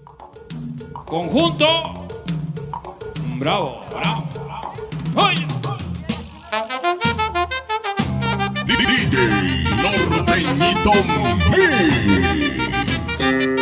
Conjunto. Bravo, bravo. ¡Oye! DJ Norteñito Mix.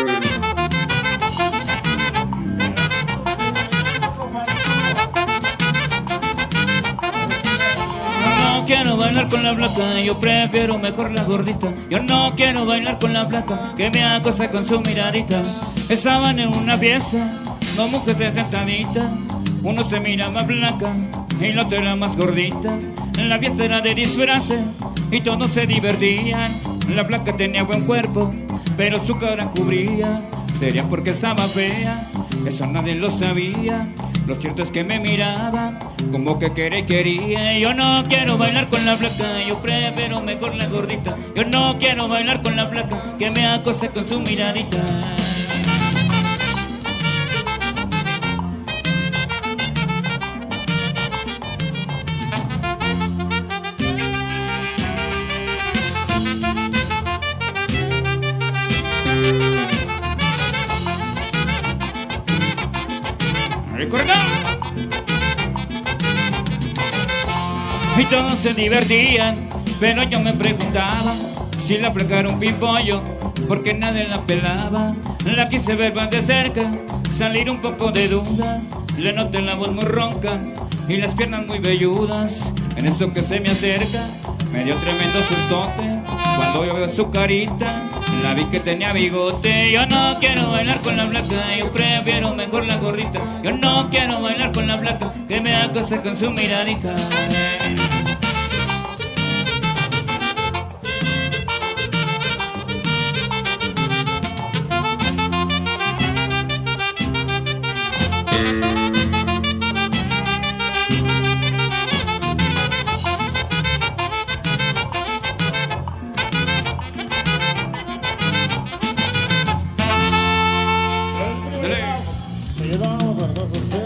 No quiero bailar con la flaca, yo prefiero mejor la gordita. Yo no quiero bailar con la flaca, que me acosa con su miradita. Estaban en una fiesta, dos mujeres sentaditas. Uno se mira más blanca y la otra era más gordita. La fiesta era de disfraces y todos se divertían. La flaca tenía buen cuerpo, pero su cara cubría. Sería porque estaba fea, eso nadie lo sabía. Lo cierto es que me miraba como que quería. Yo no quiero bailar con la flaca, yo prefiero mejor la gordita. Yo no quiero bailar con la flaca, que me acose con su miradita. Y todos se divertían, pero yo me preguntaba si la flaca era un pimpollo, porque nadie la pelaba. La quise ver más de cerca, salir un poco de duda. Le noté la voz muy ronca y las piernas muy velludas. En eso que se me acerca, me dio tremendo sustote. Cuando yo veo su carita, la vi que tenía bigote. Yo no quiero bailar con la flaca, yo prefiero mejor la gordita. Yo no quiero bailar con la flaca, que me acose con su miradita. Seguimos con nuestro